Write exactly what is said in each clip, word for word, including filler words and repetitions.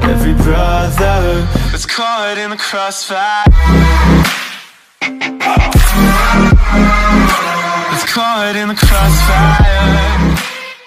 every brother that's caught in the crossfire, that's caught in the crossfire.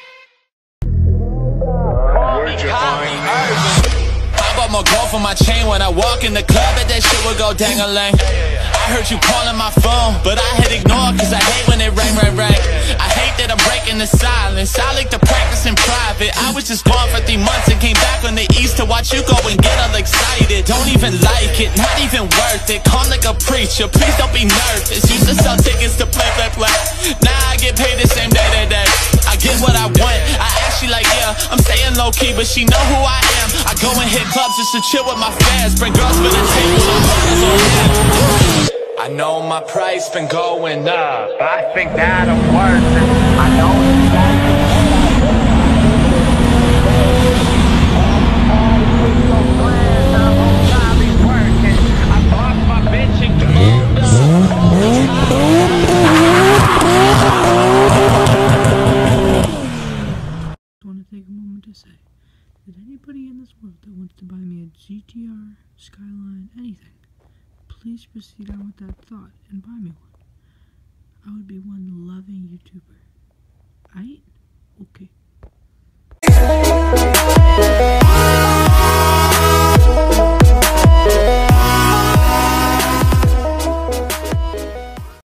I bought more gold for my chain. When I walk in the club, that that shit would go dang-a-lang. I heard you calling my phone, but I hit ignore, cause I hate when it ring, ring, ring. I hate that I'm breaking the silence. I like to practice in private. I was just gone for three months and came back on the east to watch you go and get all excited. Don't even like it, not even worth it. Calm like a preacher, please don't be nervous. Used to sell tickets to play, play, play. Now I get paid the same day, day, day. I get what I want, I ask she like, yeah, I'm staying low-key, but she know who I am. I go and hit clubs just to chill with my fans. Bring girls for the table, I'm always on hand. I know my price been going up, I think that I'm worth it. I know that to say that anybody in this world that wants to buy me a G T R, Skyline, anything, please proceed on with that thought and buy me one. I would be one loving YouTuber. Aight? Okay.